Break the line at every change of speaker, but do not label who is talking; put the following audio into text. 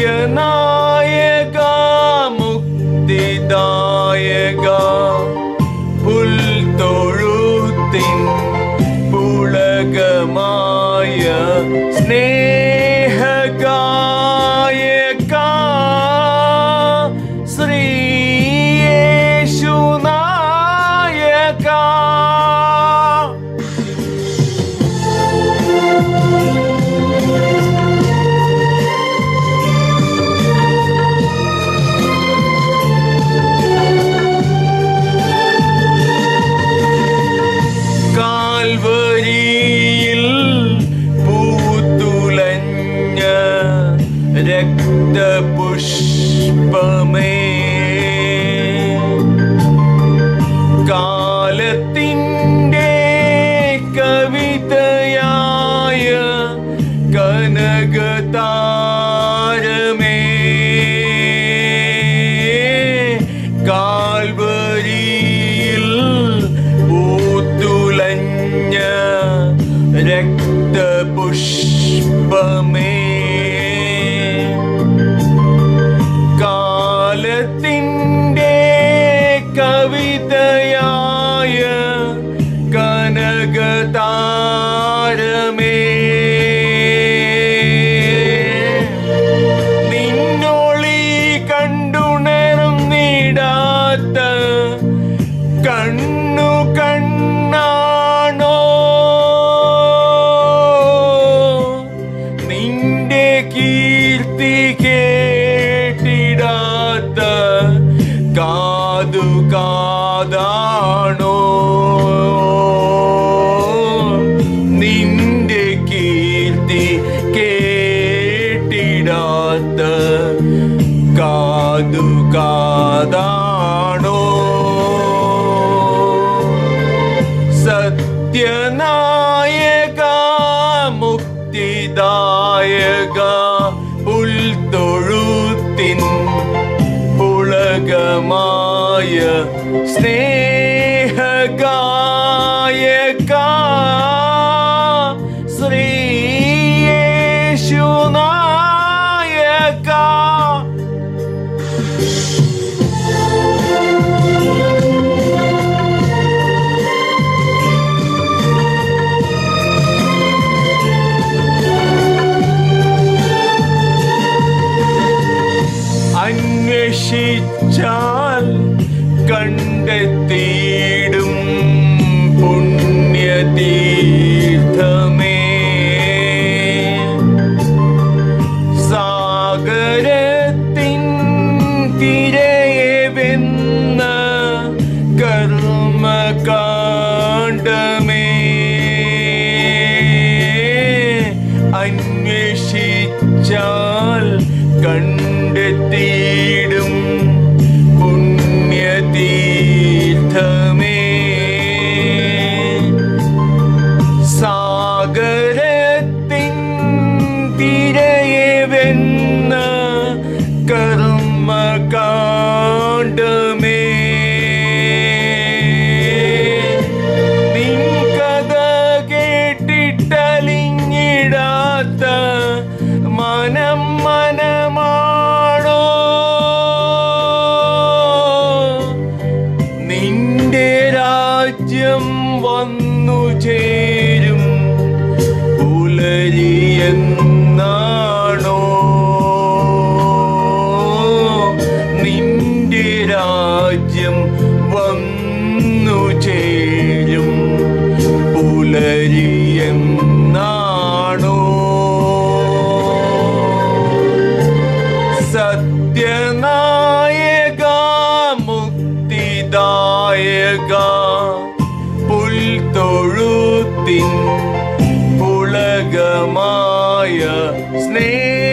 സത്യനായക മുക്തിദായക പുൽത്തൊഴുത്തിൻ പുളകമായ സ്നേഹഗായക ശ്രീയേശുനായക കാൽവരിയിൽ പൂത്തുലഞ്ഞ രക്തപുഷ്പമേ കാലത്തിൻ്റെ കവിതയായ കനകതാരമേ കാൽവരിയിൽ പൂത്തുലഞ്ഞ രക്തപുഷ്പമേ കാലത്തിൻ്റെ കവിതയായ കനകതാരമേ നിന്നൊളി കണ്ടുണർന്നിടാത്ത കണ്ണു കണ്ണാണോ നിന്റെ കീർത്തി കേട്ടിടാത്ത കാതു കാതാണോ നിന്റെ കീർത്തി കേട്ടിടാത്ത കാതു കാതാണോ സത്യനായക മുക്തിദായക പുൽത്തൊഴുത്തിൻ പുളകമായ സ്നേഹഗായക ശ്രീയേശുനായക അന്വേഷിച്ചാൽ കണ്ടെത്തിയിടും പുണ്യതീർത്ഥമേ സാഗരത്തിൻ തിരയെ വെന്ന കർമ്മകാണ്ഡമേ അന്വേഷിച്ചാൽ കണ്ടെത്തിയിടും പുണ്യതീർത്ഥമേ സാഗരത്തിൻ തിരയെ വെന്ന കർമ്മകാണ്ഡമേ നിൻ കഥ കേട്ടിട്ടലിഞ്ഞിടാത്ത മനം മനമാണോ നിന്റെ രാജ്യം വന്നു ചേരും പുലരിയെന്നാണോ നിന്റെ രാജ്യം വന്നു ചേരും പുലരിയെന്നാണോ സത്യനായക മുക്തിദായക പുൽത്തൊഴുത്തിൻ പുളകമായ സ്നേഹ